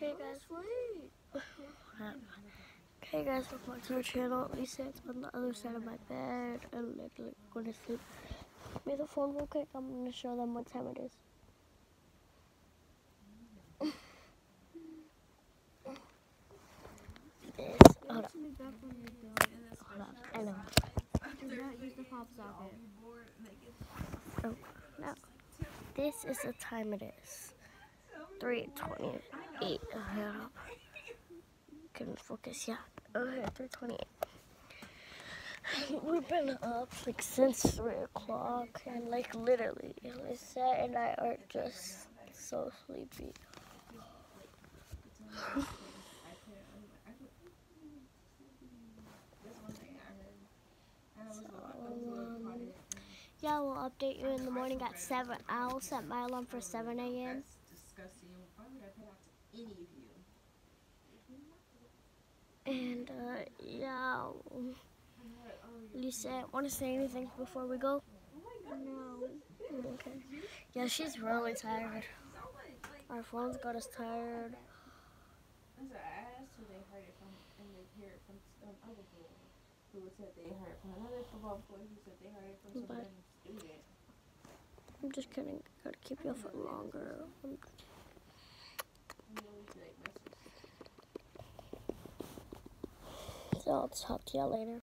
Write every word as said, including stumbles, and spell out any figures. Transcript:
Hey guys, hey guys, welcome back to our channel. Lisa's on the other side of my bed and literally going to sleep. Give me the phone real quick. I'm going to show them what time it is. This, hold up. Hold up, I know. Do not use the pop socket. Oh, no. This is the time it is. three twenty-eight. Oh, hold up. Couldn't focus, yeah. Okay, three twenty-eight. We've been up like since three o'clock, and like literally, Lisa and I are just so sleepy. So, um, yeah, we'll update you in the morning at seven. I'll set my alarm for seven A M And uh, yeah, Lisa, want to say anything before we go? No. Okay. Yeah, she's really tired. Our phones got us tired. So I asked who they heard it from, and they hear it from some other boy who said they heard it from another football boy who said they heard it from some But random student. I'm just kidding. Gotta keep you for longer. So I'll talk to y'all later.